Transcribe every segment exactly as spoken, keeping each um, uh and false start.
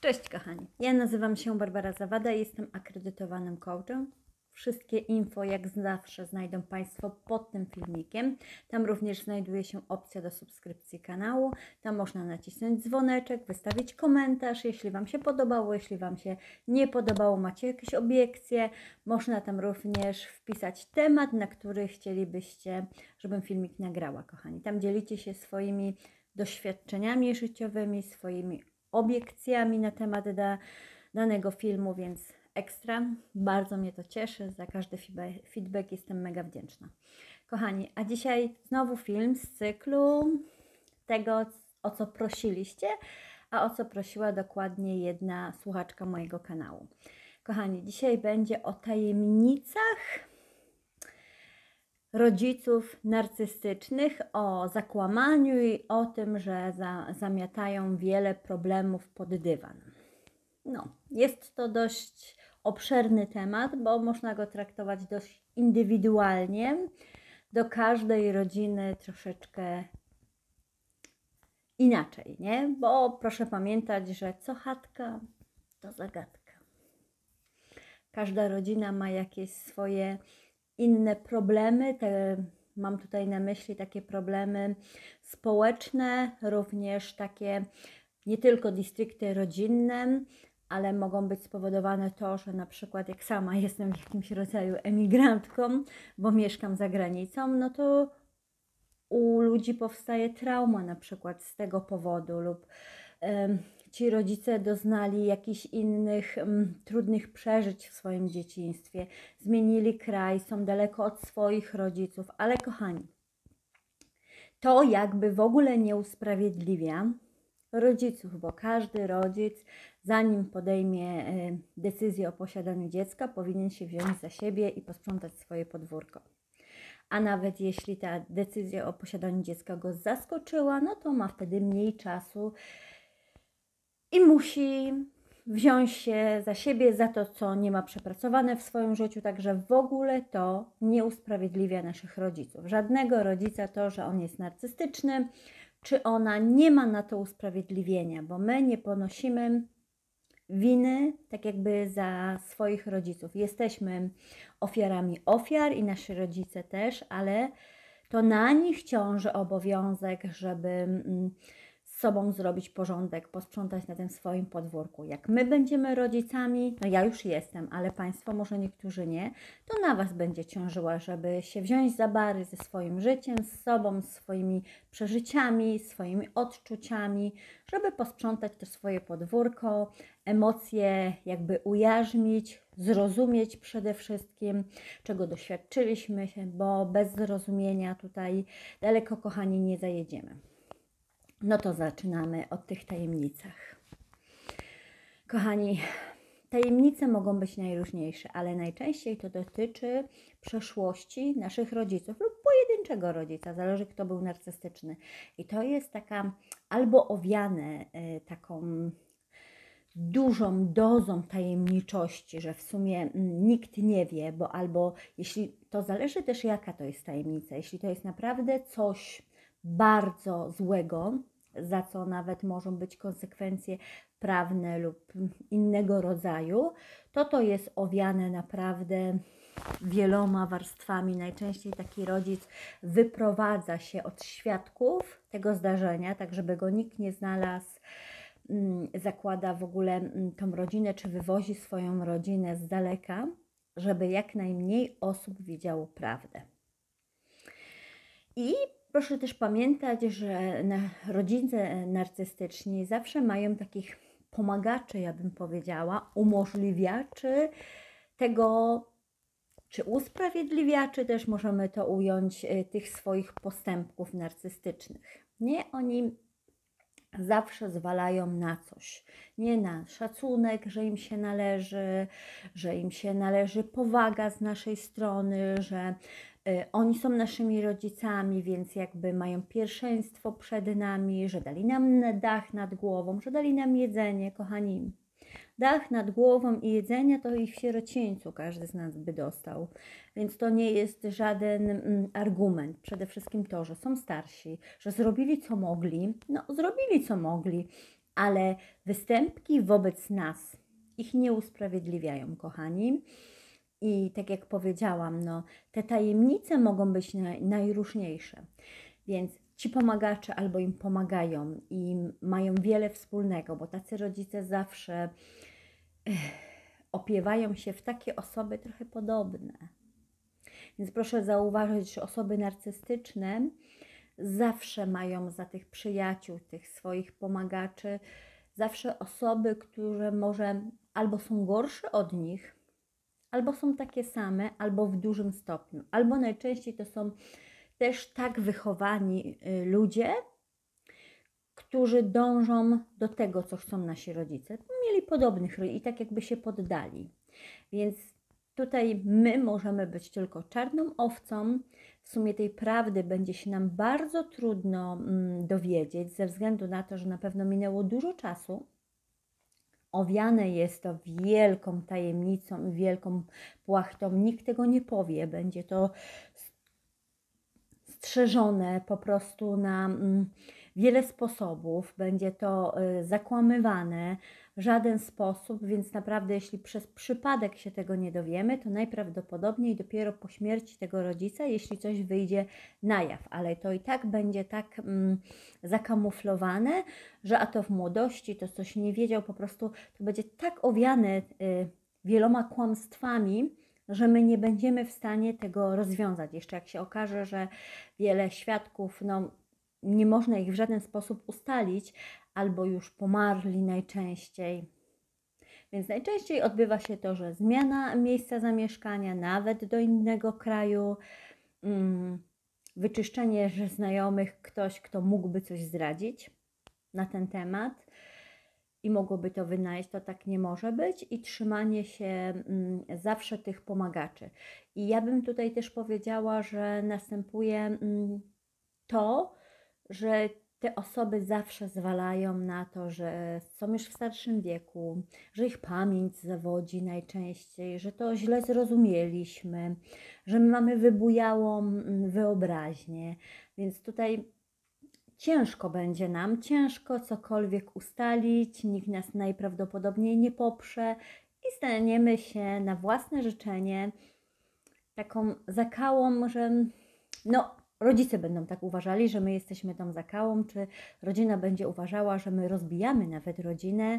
Cześć kochani, ja nazywam się Barbara Zawada i jestem akredytowanym coachem. Wszystkie info jak zawsze znajdą Państwo pod tym filmikiem. Tam również znajduje się opcja do subskrypcji kanału. Tam można nacisnąć dzwoneczek, wystawić komentarz, jeśli Wam się podobało, jeśli Wam się nie podobało, macie jakieś obiekcje. Można tam również wpisać temat, na który chcielibyście, żebym filmik nagrała, kochani. Tam dzielicie się swoimi doświadczeniami życiowymi, swoimi obiekcjami na temat da, danego filmu, więc ekstra. Bardzo mnie to cieszy. Za każdy feedback jestem mega wdzięczna. Kochani, a dzisiaj znowu film z cyklu tego, o co prosiliście, a o co prosiła dokładnie jedna słuchaczka mojego kanału. Kochani, dzisiaj będzie o tajemnicach rodziców narcystycznych, o zakłamaniu i o tym, że za, zamiatają wiele problemów pod dywan. No, jest to dość obszerny temat, bo można go traktować dość indywidualnie. Do każdej rodziny troszeczkę inaczej, nie? Bo proszę pamiętać, że co chatka, to zagadka. Każda rodzina ma jakieś swoje inne problemy, te, mam tutaj na myśli takie problemy społeczne, również takie nie tylko distrikty rodzinne, ale mogą być spowodowane to, że na przykład jak sama jestem jakimś rodzaju emigrantką, bo mieszkam za granicą, no to u ludzi powstaje trauma na przykład z tego powodu lub y, ci rodzice doznali jakichś innych um, trudnych przeżyć w swoim dzieciństwie, zmienili kraj, są daleko od swoich rodziców, ale kochani, to jakby w ogóle nie usprawiedliwia rodziców, bo każdy rodzic, zanim podejmie y, decyzję o posiadaniu dziecka, powinien się wziąć za siebie i posprzątać swoje podwórko. A nawet jeśli ta decyzja o posiadaniu dziecka go zaskoczyła, no to ma wtedy mniej czasu i musi wziąć się za siebie, za to, co nie ma przepracowane w swoim życiu, także w ogóle to nie usprawiedliwia naszych rodziców. Żadnego rodzica to, że on jest narcystyczny, czy ona, nie ma na to usprawiedliwienia, bo my nie ponosimy winy tak jakby za swoich rodziców. Jesteśmy ofiarami ofiar i nasi rodzice też, ale to na nich ciąży obowiązek, żeby z sobą zrobić porządek, posprzątać na tym swoim podwórku. Jak my będziemy rodzicami, no ja już jestem, ale Państwo może niektórzy nie, to na Was będzie ciążyła, żeby się wziąć za bary ze swoim życiem, z sobą, swoimi przeżyciami, swoimi odczuciami, żeby posprzątać to swoje podwórko, emocje jakby ujarzmić, zrozumieć przede wszystkim, czego doświadczyliśmy, bo bez zrozumienia tutaj daleko, kochani, nie zajedziemy. No to zaczynamy od tych tajemnicach. Kochani, tajemnice mogą być najróżniejsze, ale najczęściej to dotyczy przeszłości naszych rodziców lub pojedynczego rodzica, zależy kto był narcystyczny. I to jest taka albo owiane y, taką dużą dozą tajemniczości, że w sumie nikt nie wie, bo albo jeśli to zależy też jaka to jest tajemnica, jeśli to jest naprawdę coś bardzo złego, za co nawet mogą być konsekwencje prawne lub innego rodzaju, to to jest owiane naprawdę wieloma warstwami. Najczęściej taki rodzic wyprowadza się od świadków tego zdarzenia, tak żeby go nikt nie znalazł, zakłada w ogóle tą rodzinę, czy wywozi swoją rodzinę z daleka, żeby jak najmniej osób wiedziało prawdę. I proszę też pamiętać, że rodzice narcystyczni zawsze mają takich pomagaczy, ja bym powiedziała, umożliwiaczy tego, czy usprawiedliwiaczy, też możemy to ująć, tych swoich postępków narcystycznych. Nie, oni zawsze zwalają na coś, nie na szacunek, że im się należy, że im się należy powaga z naszej strony, że y, oni są naszymi rodzicami, więc jakby mają pierwszeństwo przed nami, że dali nam dach nad głową, że dali nam jedzenie, kochani. Dach nad głową i jedzenie to i w sierocińcu każdy z nas by dostał. Więc to nie jest żaden mm, argument. Przede wszystkim to, że są starsi, że zrobili co mogli. No, zrobili co mogli, ale występki wobec nas ich nie usprawiedliwiają, kochani. I tak jak powiedziałam, no, te tajemnice mogą być naj, najróżniejsze, więc ci pomagacze albo im pomagają i mają wiele wspólnego, bo tacy rodzice zawsze ech, opiewają się w takie osoby trochę podobne. Więc proszę zauważyć, że osoby narcystyczne zawsze mają za tych przyjaciół, tych swoich pomagaczy, zawsze osoby, które może albo są gorsze od nich, albo są takie same, albo w dużym stopniu, albo najczęściej to są też tak wychowani ludzie, którzy dążą do tego, co chcą nasi rodzice. Mieli podobnych i tak jakby się poddali. Więc tutaj my możemy być tylko czarną owcą. W sumie tej prawdy będzie się nam bardzo trudno mm, dowiedzieć, ze względu na to, że na pewno minęło dużo czasu. Owiane jest to wielką tajemnicą i wielką płachtą. Nikt tego nie powie. Będzie to strzeżone po prostu na mm, wiele sposobów. Będzie to y, zakłamywane w żaden sposób, więc naprawdę jeśli przez przypadek się tego nie dowiemy, to najprawdopodobniej dopiero po śmierci tego rodzica, jeśli coś wyjdzie na jaw, ale to i tak będzie tak mm, zakamuflowane, że a to w młodości, to coś nie wiedział, po prostu to będzie tak owiane y, wieloma kłamstwami, że my nie będziemy w stanie tego rozwiązać. Jeszcze jak się okaże, że wiele świadków, no nie można ich w żaden sposób ustalić, albo już pomarli najczęściej. Więc najczęściej odbywa się to, że zmiana miejsca zamieszkania, nawet do innego kraju, um, wyczyszczenie że znajomych, ktoś, kto mógłby coś zdradzić na ten temat i mogłoby to wynaleźć, to tak nie może być, i trzymanie się um, zawsze tych pomagaczy. I ja bym tutaj też powiedziała, że następuje um, to, że te osoby zawsze zwalają na to, że są już w starszym wieku, że ich pamięć zawodzi najczęściej, że to źle zrozumieliśmy, że my mamy wybujałą wyobraźnię. Więc tutaj ciężko będzie nam, ciężko cokolwiek ustalić, nikt nas najprawdopodobniej nie poprze i staniemy się na własne życzenie taką zakałą, że no, rodzice będą tak uważali, że my jesteśmy tą zakałą, czy rodzina będzie uważała, że my rozbijamy nawet rodzinę,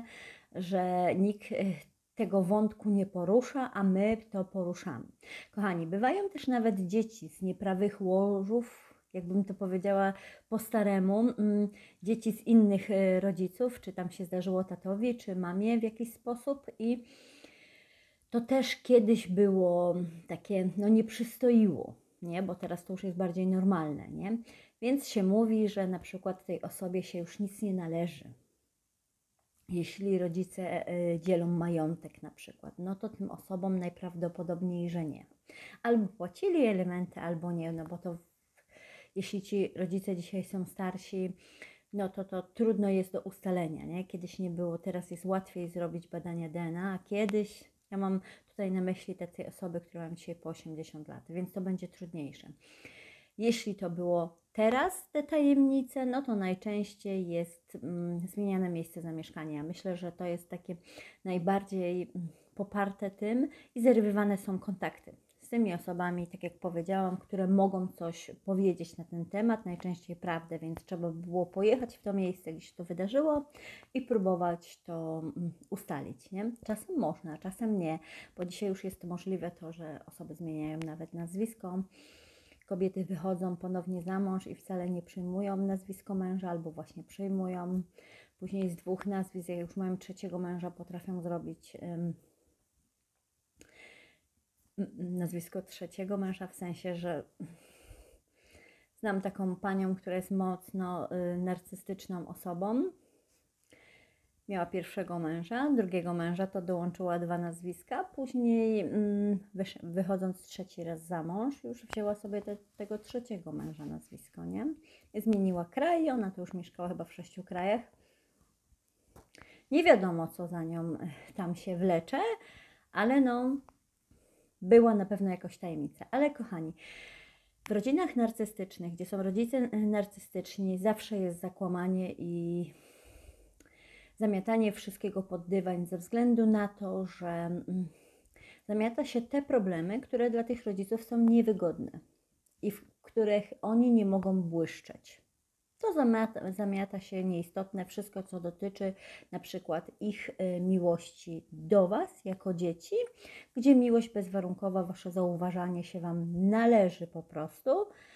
że nikt tego wątku nie porusza, a my to poruszamy. Kochani, bywają też nawet dzieci z nieprawych łożów, jakbym to powiedziała po staremu, dzieci z innych rodziców, czy tam się zdarzyło tatowi, czy mamie w jakiś sposób, i to też kiedyś było takie, no nie przystoiło, nie? Bo teraz to już jest bardziej normalne, nie? Więc się mówi, że na przykład tej osobie się już nic nie należy. Jeśli rodzice dzielą majątek na przykład, no to tym osobom najprawdopodobniej, że nie. Albo płacili alimenty, albo nie, no bo to jeśli ci rodzice dzisiaj są starsi, no to to trudno jest do ustalenia, nie? Kiedyś nie było, teraz jest łatwiej zrobić badania D N A, a kiedyś, ja mam tutaj na myśli takie osoby, które mają dzisiaj po osiemdziesiąt lat, więc to będzie trudniejsze. Jeśli to było teraz, te tajemnice, no to najczęściej jest mm, zmieniane miejsce zamieszkania. Myślę, że to jest takie najbardziej poparte tym i zerwywane są kontakty z tymi osobami, tak jak powiedziałam, które mogą coś powiedzieć na ten temat, najczęściej prawdę, więc trzeba by było pojechać w to miejsce, gdzie się to wydarzyło i próbować to ustalić, nie? Czasem można, czasem nie, bo dzisiaj już jest możliwe to, że osoby zmieniają nawet nazwisko. Kobiety wychodzą ponownie za mąż i wcale nie przyjmują nazwisko męża, albo właśnie przyjmują. Później z dwóch nazwisk, jak już mają trzeciego męża, potrafią zrobić um, nazwisko trzeciego męża, w sensie, że znam taką panią, która jest mocno y, narcystyczną osobą. Miała pierwszego męża, drugiego męża, to dołączyła dwa nazwiska, później mm, wychodząc trzeci raz za mąż, już wzięła sobie te, tego trzeciego męża nazwisko, nie? Zmieniła kraj, ona to już mieszkała chyba w sześciu krajach. Nie wiadomo, co za nią tam się wlecze, ale no, była na pewno jakaś tajemnica. Ale kochani, w rodzinach narcystycznych, gdzie są rodzice narcystyczni, zawsze jest zakłamanie i zamiatanie wszystkiego pod dywan ze względu na to, że mm, zamiata się te problemy, które dla tych rodziców są niewygodne i w których oni nie mogą błyszczeć. To zamiata, zamiata się nieistotne wszystko, co dotyczy na przykład ich y, miłości do Was jako dzieci, gdzie miłość bezwarunkowa, Wasze zauważanie się Wam należy po prostu,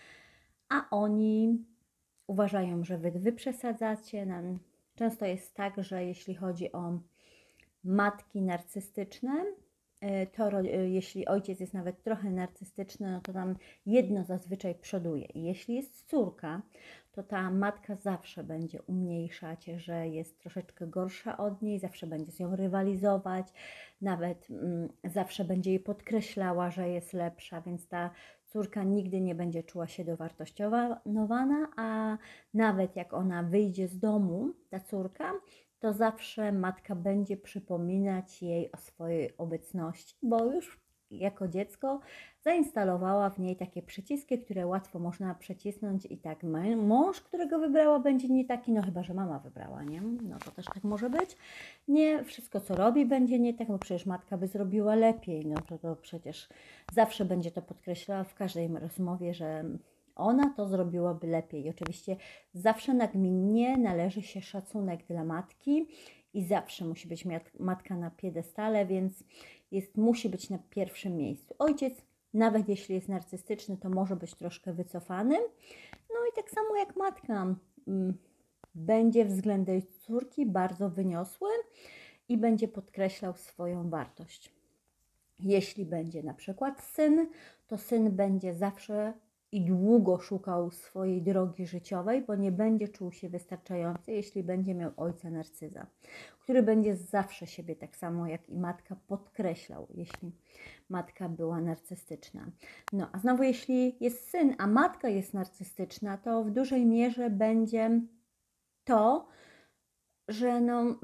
a oni uważają, że Wy, wy przesadzacie. Często jest tak, że jeśli chodzi o matki narcystyczne, to jeśli ojciec jest nawet trochę narcystyczny, no to tam jedno zazwyczaj przoduje. I jeśli jest córka, to ta matka zawsze będzie umniejszać, że jest troszeczkę gorsza od niej, zawsze będzie z nią rywalizować, nawet mm, zawsze będzie jej podkreślała, że jest lepsza, więc ta córka nigdy nie będzie czuła się dowartościowana, a nawet jak ona wyjdzie z domu, ta córka, to zawsze matka będzie przypominać jej o swojej obecności, bo już jako dziecko zainstalowała w niej takie przyciski, które łatwo można przycisnąć i tak mąż, którego wybrała, będzie nie taki, no chyba że mama wybrała, nie? No to też tak może być. Nie wszystko, co robi, będzie nie tak, bo przecież matka by zrobiła lepiej, no to, to przecież zawsze będzie to podkreślała w każdej rozmowie, że ona to zrobiłaby lepiej. I oczywiście zawsze nagminnie należy się szacunek dla matki i zawsze musi być matka na piedestale, więc jest, musi być na pierwszym miejscu. Ojciec, nawet jeśli jest narcystyczny, to może być troszkę wycofany. No i tak samo jak matka m, będzie względem córki bardzo wyniosły i będzie podkreślał swoją wartość. Jeśli będzie na przykład syn, to syn będzie zawsze i długo szukał swojej drogi życiowej, bo nie będzie czuł się wystarczający, jeśli będzie miał ojca narcyza, który będzie zawsze siebie tak samo jak i matka podkreślał, jeśli matka była narcystyczna. No a znowu jeśli jest syn, a matka jest narcystyczna, to w dużej mierze będzie to, że no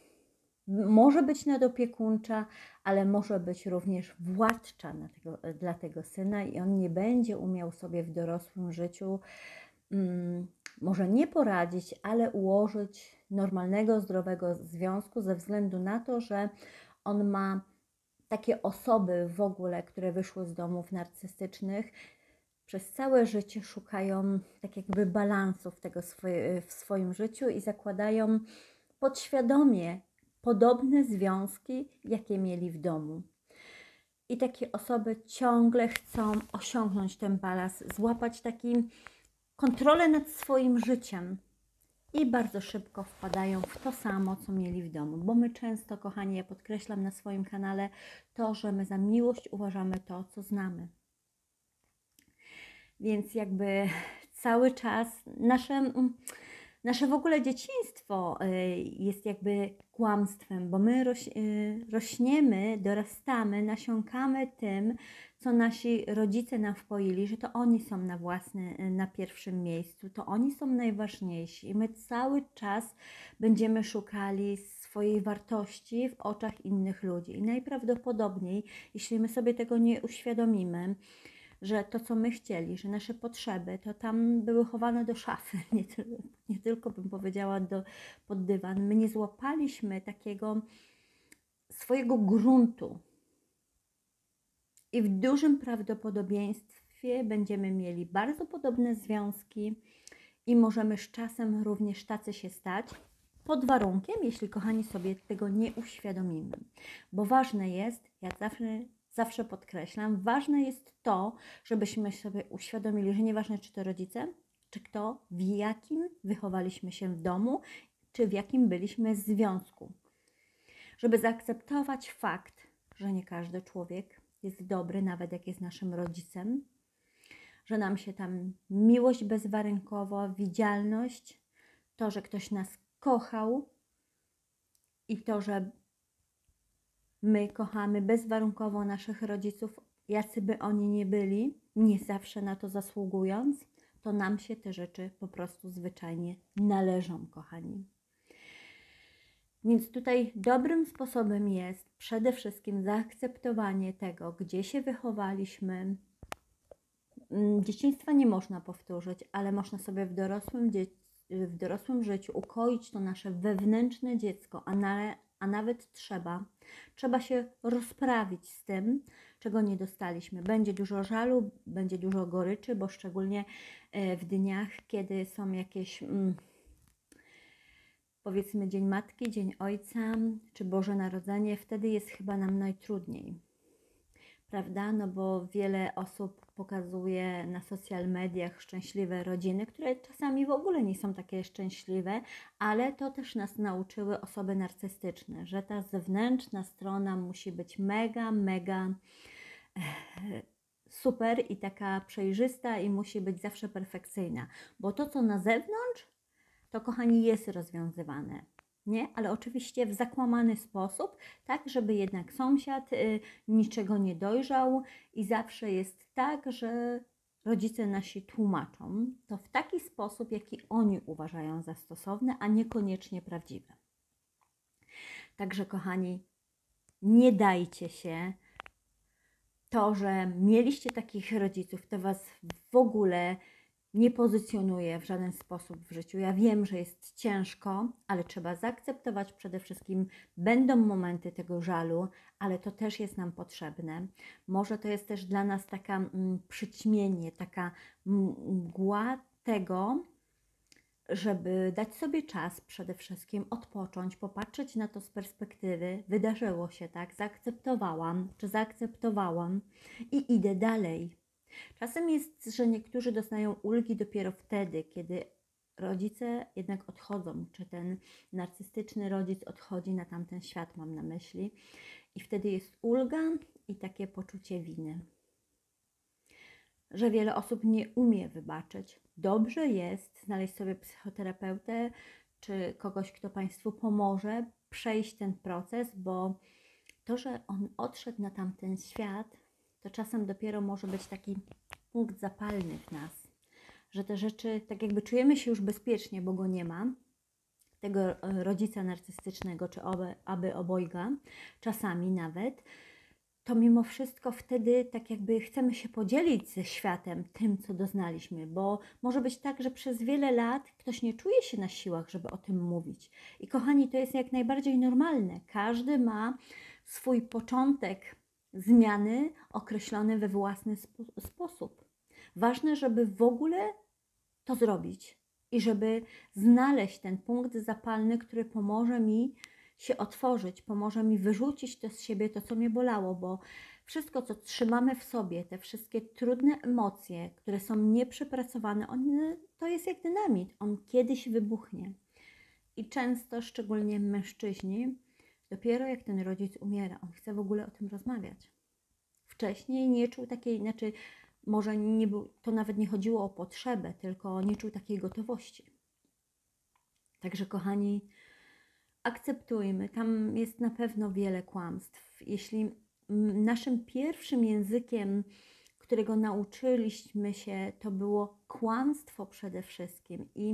może być nadopiekuńcza, ale może być również władcza na tego, dla tego syna i on nie będzie umiał sobie w dorosłym życiu um, może nie poradzić, ale ułożyć normalnego, zdrowego związku ze względu na to, że on ma takie osoby w ogóle, które wyszły z domów narcystycznych, przez całe życie szukają tak jakby balansu w, tego swoje, w swoim życiu i zakładają podświadomie podobne związki, jakie mieli w domu. I takie osoby ciągle chcą osiągnąć ten balans, złapać taką kontrolę nad swoim życiem i bardzo szybko wpadają w to samo, co mieli w domu. Bo my często, kochani, ja podkreślam na swoim kanale to, że my za miłość uważamy to, co znamy. Więc jakby cały czas nasze... Nasze w ogóle dzieciństwo jest jakby kłamstwem, bo my roś, rośniemy, dorastamy, nasiąkamy tym, co nasi rodzice nam wpoili, że to oni są na własne, na pierwszym miejscu, to oni są najważniejsi i my cały czas będziemy szukali swojej wartości w oczach innych ludzi. I najprawdopodobniej, jeśli my sobie tego nie uświadomimy, że to, co my chcieli, że nasze potrzeby, to tam były chowane do szafy, nie, nie tylko bym powiedziała do, pod dywan. My nie złapaliśmy takiego swojego gruntu i w dużym prawdopodobieństwie będziemy mieli bardzo podobne związki i możemy z czasem również tacy się stać, pod warunkiem, jeśli kochani sobie tego nie uświadomimy. Bo ważne jest, ja zawsze Zawsze podkreślam, ważne jest to, żebyśmy sobie uświadomili, że nieważne czy to rodzice, czy kto, w jakim wychowaliśmy się w domu, czy w jakim byliśmy związku. Żeby zaakceptować fakt, że nie każdy człowiek jest dobry, nawet jak jest naszym rodzicem, że nam się tam miłość bezwarunkowa, widzialność, to, że ktoś nas kochał i to, że my kochamy bezwarunkowo naszych rodziców, jacy by oni nie byli, nie zawsze na to zasługując, to nam się te rzeczy po prostu zwyczajnie należą, kochani. Więc tutaj dobrym sposobem jest przede wszystkim zaakceptowanie tego, gdzie się wychowaliśmy. Dzieciństwa nie można powtórzyć, ale można sobie w dorosłym w dorosłym życiu ukoić to nasze wewnętrzne dziecko, a, na, a nawet trzeba, trzeba się rozprawić z tym, czego nie dostaliśmy. Będzie dużo żalu, będzie dużo goryczy, bo szczególnie w dniach, kiedy są jakieś, mm, powiedzmy, Dzień Matki, Dzień Ojca, czy Boże Narodzenie, wtedy jest chyba nam najtrudniej. Prawda? No bo wiele osób pokazuje na social mediach szczęśliwe rodziny, które czasami w ogóle nie są takie szczęśliwe, ale to też nas nauczyły osoby narcystyczne, że ta zewnętrzna strona musi być mega, mega super i taka przejrzysta i musi być zawsze perfekcyjna, bo to, co na zewnątrz, to, kochani, jest rozwiązywane. Nie? Ale oczywiście w zakłamany sposób, tak, żeby jednak sąsiad y, niczego nie dojrzał i zawsze jest tak, że rodzice nasi tłumaczą to w taki sposób, jaki oni uważają za stosowny, a niekoniecznie prawdziwy. Także, kochani, nie dajcie się. To, że mieliście takich rodziców, to Was w ogóle nie pozycjonuje w żaden sposób w życiu. Ja wiem, że jest ciężko, ale trzeba zaakceptować przede wszystkim, będą momenty tego żalu, ale to też jest nam potrzebne. Może to jest też dla nas taka mm, przyćmienie, taka mgła tego, żeby dać sobie czas przede wszystkim, odpocząć, popatrzeć na to z perspektywy, wydarzyło się tak, zaakceptowałam, czy zaakceptowałam i idę dalej. Czasem jest, że niektórzy dostają ulgi dopiero wtedy, kiedy rodzice jednak odchodzą, czy ten narcystyczny rodzic odchodzi na tamten świat, mam na myśli, i wtedy jest ulga i takie poczucie winy. Że wiele osób nie umie wybaczyć. Dobrze jest znaleźć sobie psychoterapeutę, czy kogoś, kto Państwu pomoże przejść ten proces, bo to, że on odszedł na tamten świat, to czasem dopiero może być taki punkt zapalny w nas, że te rzeczy, tak jakby czujemy się już bezpiecznie, bo go nie ma, tego rodzica narcystycznego, czy oby, aby obojga, czasami nawet, to mimo wszystko wtedy tak jakby chcemy się podzielić ze światem tym, co doznaliśmy, bo może być tak, że przez wiele lat ktoś nie czuje się na siłach, żeby o tym mówić. I kochani, to jest jak najbardziej normalne. Każdy ma swój początek zmiany określony we własny spo sposób. Ważne, żeby w ogóle to zrobić i żeby znaleźć ten punkt zapalny, który pomoże mi się otworzyć, pomoże mi wyrzucić to z siebie, to, co mnie bolało, bo wszystko, co trzymamy w sobie, te wszystkie trudne emocje, które są nieprzepracowane, one, to jest jak dynamit, on kiedyś wybuchnie. I często, szczególnie mężczyźni, dopiero jak ten rodzic umiera, on chce w ogóle o tym rozmawiać. Wcześniej nie czuł takiej, znaczy może nie był, to nawet nie chodziło o potrzebę, tylko nie czuł takiej gotowości. Także, kochani, akceptujmy, tam jest na pewno wiele kłamstw. Jeśli naszym pierwszym językiem, którego nauczyliśmy się, to było kłamstwo przede wszystkim i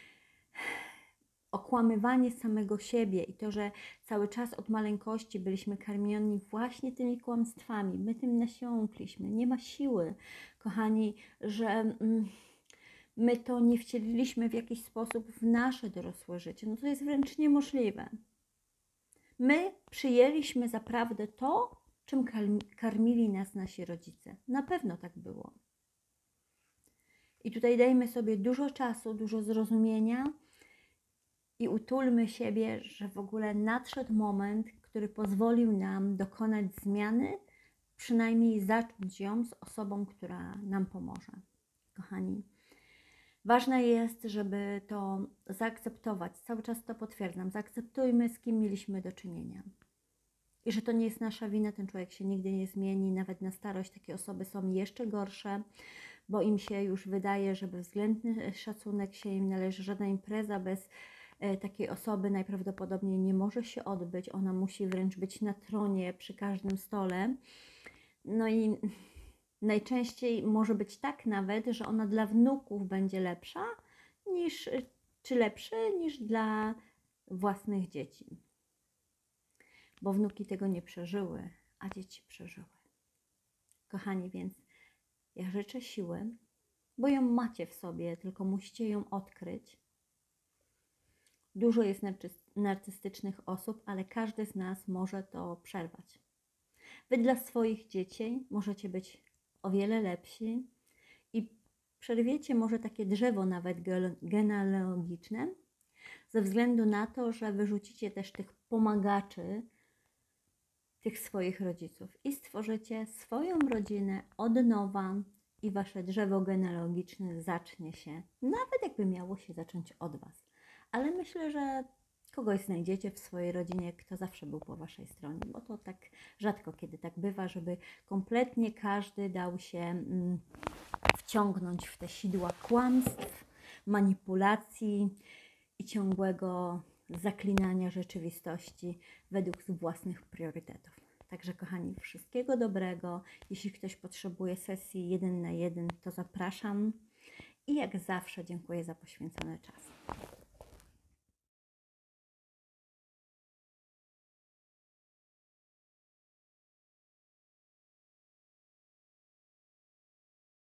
okłamywanie samego siebie i to, że cały czas od maleńkości byliśmy karmieni właśnie tymi kłamstwami, my tym nasiąkliśmy, nie ma siły, kochani, że mm, my to nie wcieliliśmy w jakiś sposób w nasze dorosłe życie, no to jest wręcz niemożliwe. My przyjęliśmy za prawdę to, czym karmili nas nasi rodzice. Na pewno tak było. I tutaj dajmy sobie dużo czasu, dużo zrozumienia i utulmy siebie, że w ogóle nadszedł moment, który pozwolił nam dokonać zmiany, przynajmniej zacząć ją z osobą, która nam pomoże. Kochani, ważne jest, żeby to zaakceptować. Cały czas to potwierdzam. Zaakceptujmy, z kim mieliśmy do czynienia. I że to nie jest nasza wina, ten człowiek się nigdy nie zmieni. Nawet na starość takie osoby są jeszcze gorsze, bo im się już wydaje, że bezwzględny szacunek się im należy. Żadna impreza bez takiej osoby najprawdopodobniej nie może się odbyć. Ona musi wręcz być na tronie przy każdym stole. No i najczęściej może być tak nawet, że ona dla wnuków będzie lepsza niż, czy lepszy niż dla własnych dzieci. Bo wnuki tego nie przeżyły, a dzieci przeżyły. Kochani, więc ja życzę siły, bo ją macie w sobie, tylko musicie ją odkryć. Dużo jest narcy- narcystycznych osób, ale każdy z nas może to przerwać. Wy dla swoich dzieci możecie być o wiele lepsi i przerwiecie może takie drzewo nawet ge- genealogiczne, ze względu na to, że wyrzucicie też tych pomagaczy, tych swoich rodziców i stworzycie swoją rodzinę od nowa i wasze drzewo genealogiczne zacznie się, nawet jakby miało się zacząć od was. Ale myślę, że kogoś znajdziecie w swojej rodzinie, kto zawsze był po waszej stronie, bo to tak rzadko kiedy tak bywa, żeby kompletnie każdy dał się mm, wciągnąć w te sidła kłamstw, manipulacji i ciągłego zaklinania rzeczywistości według własnych priorytetów. Także kochani, wszystkiego dobrego. Jeśli ktoś potrzebuje sesji jeden na jeden, to zapraszam. I jak zawsze dziękuję za poświęcony czas.